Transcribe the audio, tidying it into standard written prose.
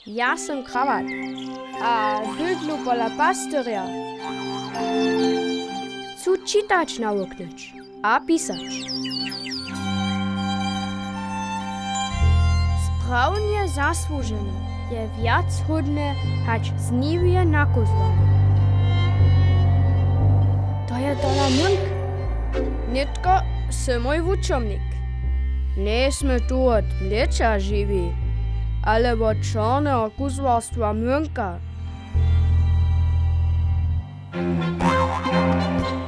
Ja sam kravat, a hydlu pola pastoria. Chcú čítať nauknúť a písať. Správne zaslúžené je viac hodné hač znívie nakuzované. To je tola munk. Nitko se môj vučomnik. Nie sme tu od mlieča živí, ale od čorného kuzvarstva münka.